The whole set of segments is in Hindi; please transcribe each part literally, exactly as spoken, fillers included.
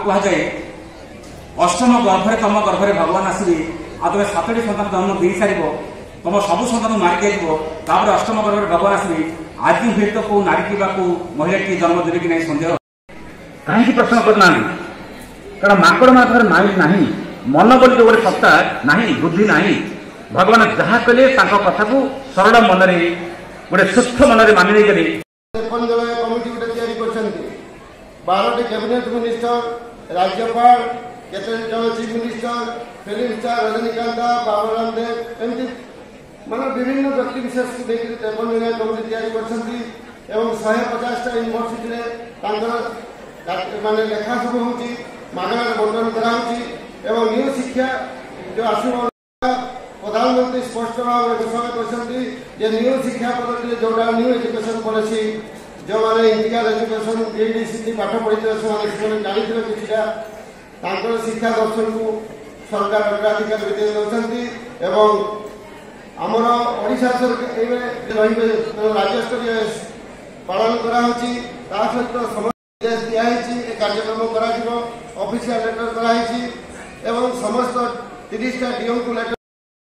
कहुए अष्टम गर्भरे तुम गर्भरे भगवान आसवे आ तुम सातटी सन्तान जन्म दे सार तुम सब सन्तान मारी दिपर अष्टम गर्भरे भगवान आसवे आज हुए तो कौ नारी की महिला की जन्म देवे कि नहीं सन्देह कहीं प्रश्न करना कारण माकड़ माथर माइल ना मन बोली गोटे सत्ता ना बुद्धि ना भगवान जहाँ कले कथा को सरल मन गोटे सुस्थ मन मानि नहीं कमिटी गोटे बारह कैबिनेट मिनिस्टर राज्यपाल केते जन chief minister film star Rajinikanth Baba Ramdev एमती माने विभिन्न व्यक्ति विशेष को देखिए तेपन जन कमिटी तैयारी करछंती एवं एक सौ पचास टा यूनिवर्सिटी रे तांकर माने लेखा सब होची मागना बंटन करा होची एवं न्यू शिक्षा जो आसुब प्रधानमंत्री स्पष्ट भाव में घोषणा करछंती जे न्यू शिक्षा पद्धति जोडा न्यू एजुकेशन पॉलिसी जो माने इंडिकल एजुकेशन एडीसी पाठ पढ़ी से जानी किछिटा तांकर शिक्षा दर्शन को सरकार अग्राधिकार देते एवं आमर ओडिशा सरकार राज्य स्तरीय पालन कराई सहित समस्त दिखाई कार्यक्रम कर ऑफिशियल लेटर कराई एवं समस्त तीस टा डीएम को लेटर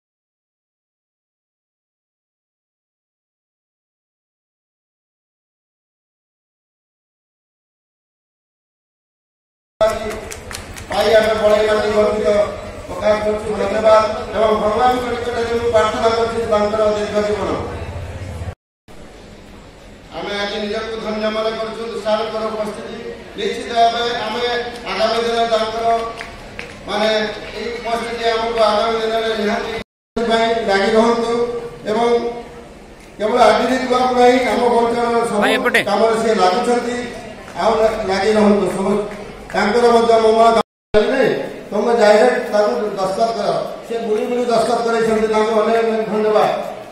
धन्यवाद एवं भगवान प्रार्थना कर दीर्घ जीवन आम आज निज को धन्य मन कर उपस्थिति निश्चित भाव आम आगामी दिन माने उपस्थिति आमको आगामी दिन निहाती लगी रहतु एवं केवल आज आम बंचन कम सी लगुंट लगी रहतु मंगल तुम डायरेक्ट दस्तखत कर से बुरी बुरी दस्तखत कर धन्यवाद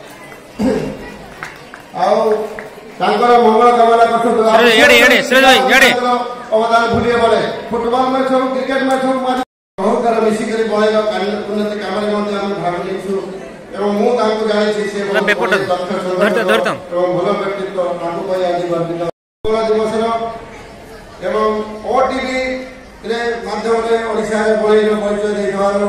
मंगल कामना कर अवदान भूलिए बोले फुटबॉल मैच हो क्रिकेट मैच हो बहुत सारा मिसिक बड़े उन्नति कम भाग नहीं एवं मुझे जानी भल व्यक्तित्व आज गर्वित दिवस एवं ओटीवी माध्यम ओडिशा बड़े परिचय देवार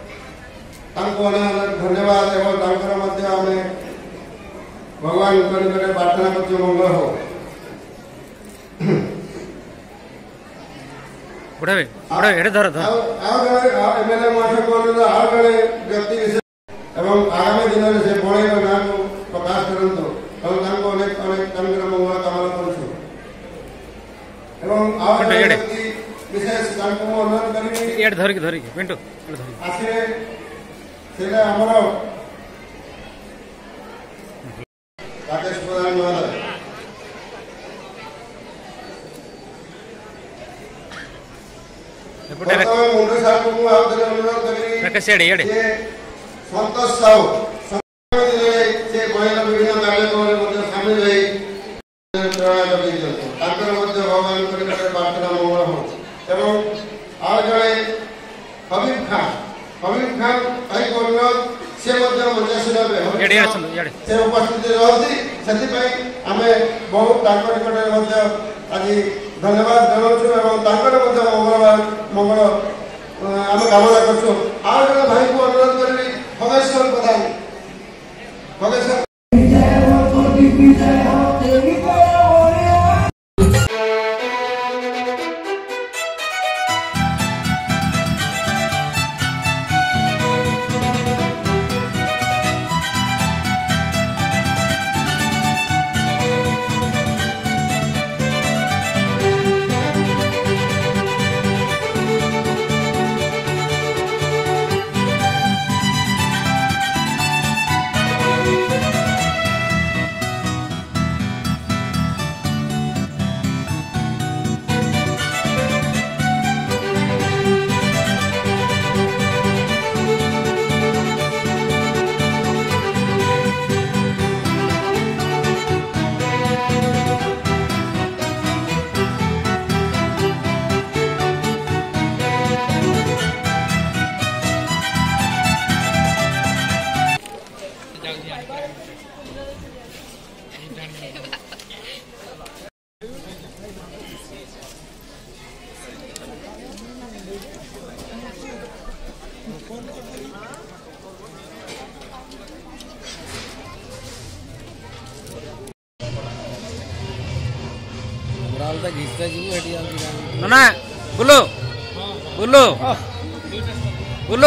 धन्यवाद एवं आम भगवान निकट प्रार्थना कर मंगल हो एमएलए महाशय आउ जड़े व्यक्ति विशेष एवं आगामी दिन में से बड़े ना प्रकाश करूँ अनेक अनेक मंगल कामना करूँ एवं आउ व्यक्ति विशेष अनुरोध करी धरिक धरिक पिंटू आसिए से हमर राकेश प्रधान महोदय मुंडू साहब को अनुरोध करी संतोष साहू से बहन विभिन्न कार्यक्रम सामिल भगवान प्रार्थना मंगल हो एवं आउ जड़े हबीब खान हबीब खान कई अनुरोध से मंचासीन से उपस्थित रही से आम बहुत निकट आज धन्यवाद जनाऊँ मंगल मंगल आम कामना करूँ आउ जड़े भाई को अनुरोध करी खगेश्वर प्रधान खगेश्वर ନନା ବୁଲୁ ବୁଲୁ ବୁଲୁ